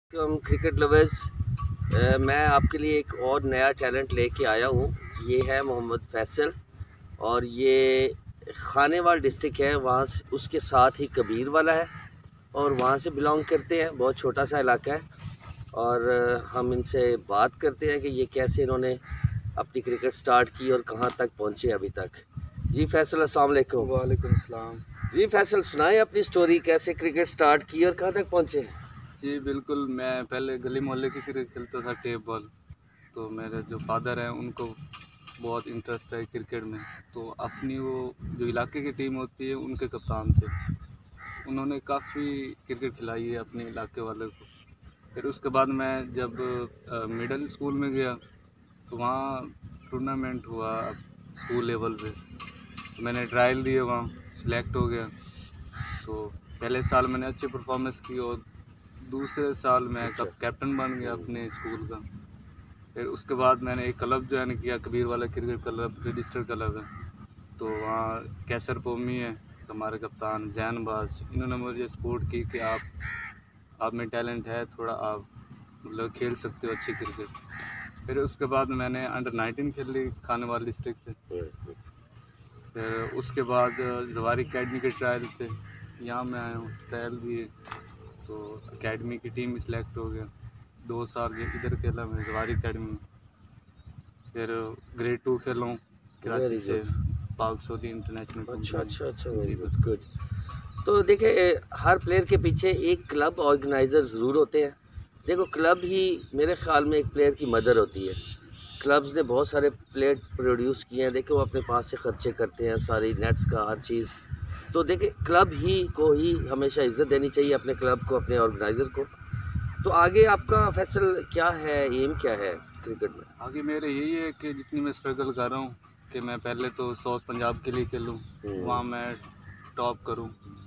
कम cricket lovers, मैं आपके लिए एक और नया टैलेंट लेके आया हूँ। ये है मोहम्मद फैसल और ये खानेवाल डिस्ट्रिक्ट है, वहाँ से उसके साथ ही कबीर वाला है और वहाँ से बिलोंग करते हैं। बहुत छोटा सा इलाका है और हम इनसे बात करते हैं कि ये कैसे इन्होंने अपनी क्रिकेट स्टार्ट की और कहाँ तक पहुँचे अभी तक। जी फैसल, अस्सलाम वालेकुम। वालेकुम सलाम। जी फैसल, सुनाएं अपनी स्टोरी, कैसे क्रिकेट स्टार्ट की और कहाँ तक पहुँचे। जी बिल्कुल, मैं पहले गली मोहल्ले की क्रिकेट खेलता था, टेप बॉल। तो मेरे जो फादर हैं उनको बहुत इंटरेस्ट है क्रिकेट में, तो अपनी वो जो इलाके की टीम होती है उनके कप्तान थे। उन्होंने काफ़ी क्रिकेट खिलाई है अपने इलाके वाले को। फिर उसके बाद मैं जब मिडिल स्कूल में गया तो वहाँ टूर्नामेंट हुआ स्कूल लेवल पे, तो मैंने ट्रायल दिए, वहाँ सिलेक्ट हो गया। तो पहले साल मैंने अच्छी परफॉर्मेंस की और दूसरे साल मैं कैप्टन बन गया अपने स्कूल का। फिर उसके बाद मैंने एक क्लब ज्वाइन किया, कबीर वाला क्रिकेट क्लब, रजिस्टर्ड क्लब है। तो वहाँ कैसर पोमी है हमारे कप्तान, जैन बाज, इन्होंने मुझे सपोर्ट की कि आप में टैलेंट है थोड़ा, आप मतलब खेल सकते हो अच्छी क्रिकेट। फिर उसके बाद मैंने अंडर 19 खेल ली खानेवाल डिस्ट्रिक्ट से। फिर उसके बाद जवारी अकेडमी के ट्रायल थे, यहाँ मैं आया हूँ, ट्रायल दिए तो एकेडमी की टीम में सिलेक्ट हो गया। 2 साल इधर खेला मैं जवारी अकेडमी में। फिर ग्रेड 2 खेला हूँ कराची से, पाक सऊदी इंटरनेशनल। अच्छा, वेरी गुड। तो देखिए, हर प्लेयर के पीछे एक क्लब ऑर्गेनाइज़र ज़रूर होते हैं। देखो, क्लब ही मेरे ख़्याल में एक प्लेयर की मदर होती है। क्लब्स ने बहुत सारे प्लेयर प्रोड्यूस किए हैं। देखो, वो अपने पास से खर्चे करते हैं, सारी नेट्स का हर चीज़। तो देखिए, क्लब ही को ही हमेशा इज़्ज़त देनी चाहिए, अपने क्लब को, अपने ऑर्गेनाइज़र को। तो आगे आपका फैसल क्या है, एम क्या है क्रिकेट में? आगे मेरे यही है कि जितनी मैं स्ट्रगल कर रहा हूँ कि मैं पहले तो साउथ पंजाब के लिए खेलूँ, वहाँ मैं टॉप करूँ,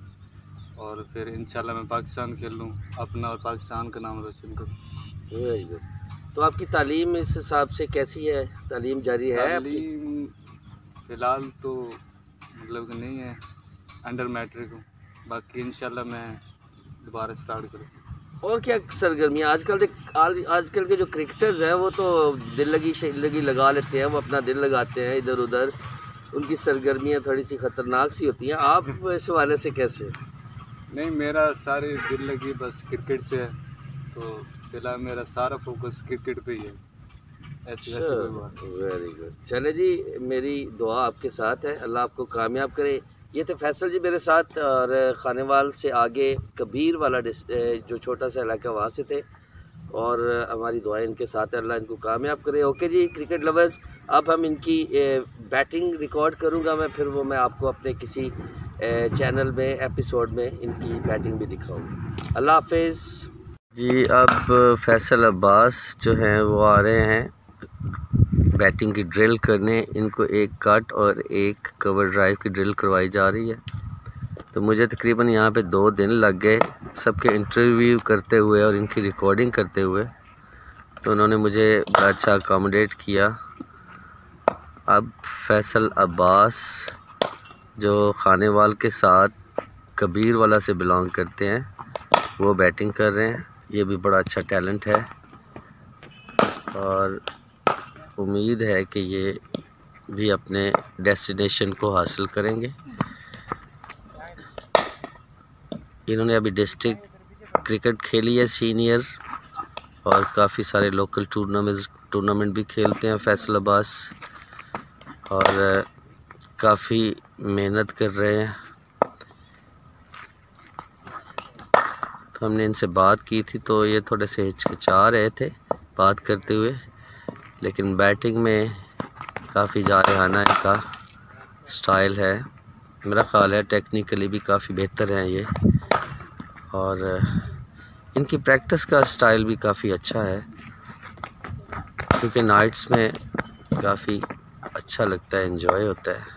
और फिर इंशाल्लाह मैं पाकिस्तान खेल लूँ, अपना और पाकिस्तान का नाम रोशन करूँ। Very good. तो आपकी तालीम इस हिसाब से कैसी है? तालीम जारी है आपकी? तालीम फ़िलहाल तो मतलब कि नहीं है, अंडर मैट्रिक हूँ, बाकी इंशाल्लाह मैं दोबारा स्टार्ट करूँ। और क्या सरगर्मियाँ आजकल के जो क्रिकेटर्स हैं वो तो दिल लगी लगा लेते हैं, वो अपना दिल लगाते हैं इधर उधर। उनकी सरगर्मियाँ थोड़ी सी ख़तरनाक सी होती हैं। आप इस हवाले से कैसे? नहीं, मेरा सारे दिल लगी बस क्रिकेट से है, तो फिलहाल मेरा सारा फोकस क्रिकेट पे ही है। ऐसी वैसी कोई बात नहीं। Very good. चले जी, मेरी दुआ आपके साथ है, अल्लाह आपको कामयाब करे। ये थे फैसल जी मेरे साथ, और खानेवाल से आगे कबीर वाला जो छोटा सा इलाका, वहाँ से थे, और हमारी दुआएं इनके साथ है, अल्लाह इनको कामयाब करे। ओके जी क्रिकेट लवर्स, अब हम इनकी बैटिंग रिकॉर्ड करूँगा मैं, फिर वो मैं आपको अपने किसी चैनल में एपिसोड में इनकी बैटिंग भी दिखाऊँगा। अल्लाह हाफिज़ जी। अब फैसल अब्बास जो हैं वो आ रहे हैं बैटिंग की ड्रिल करने। इनको एक कट और एक कवर ड्राइव की ड्रिल करवाई जा रही है। तो मुझे तकरीबन यहाँ पे 2 दिन लग गए सबके इंटरव्यू करते हुए और इनकी रिकॉर्डिंग करते हुए। तो उन्होंने मुझे बड़ा अच्छा अकोमोडेट किया। अब फैसल अब्बास जो खानेवाल के साथ कबीर वाला से बिलोंग करते हैं, वो बैटिंग कर रहे हैं। ये भी बड़ा अच्छा टैलेंट है और उम्मीद है कि ये भी अपने डेस्टिनेशन को हासिल करेंगे। इन्होंने अभी डिस्ट्रिक्ट क्रिकेट खेली है, सीनियर, और काफ़ी सारे लोकल टूर्नामेंट भी खेलते हैं फैसल अब्बास, और काफ़ी मेहनत कर रहे हैं। तो हमने इनसे बात की थी तो ये थोड़े से हिचकिचा रहे थे बात करते हुए, लेकिन बैटिंग में काफ़ी जारहाना इनका स्टाइल है। मेरा ख़्याल है टेक्निकली भी काफ़ी बेहतर हैं ये, और इनकी प्रैक्टिस का स्टाइल भी काफ़ी अच्छा है, क्योंकि नाइट्स में काफ़ी अच्छा लगता है, एंजॉय होता है।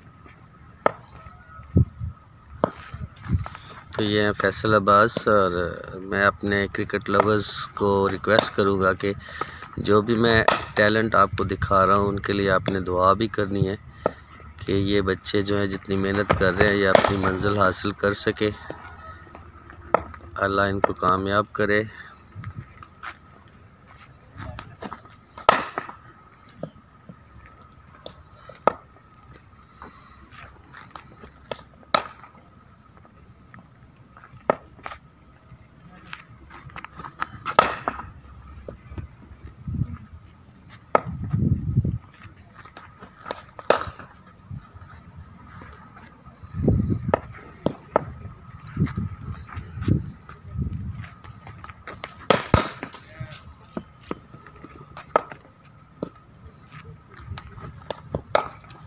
तो ये हैं फैसल अब्बास, और मैं अपने क्रिकेट लवर्स को रिक्वेस्ट करूँगा कि जो भी मैं टैलेंट आपको दिखा रहा हूँ उनके लिए आपने दुआ भी करनी है कि ये बच्चे जो हैं जितनी मेहनत कर रहे हैं ये अपनी मंजिल हासिल कर सके। अल्लाह इनको कामयाब करे।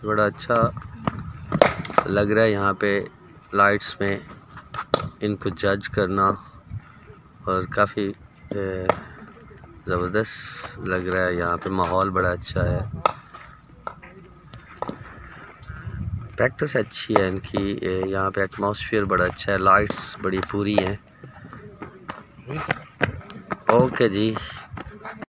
बड़ा अच्छा लग रहा है यहाँ पे लाइट्स में इनको जज करना, और काफ़ी ज़बरदस्त लग रहा है। यहाँ पे माहौल बड़ा अच्छा है, प्रैक्टिस अच्छी है इनकी। यहाँ पे एटमॉस्फेयर बड़ा अच्छा है, लाइट्स बड़ी पूरी हैं। ओके जी।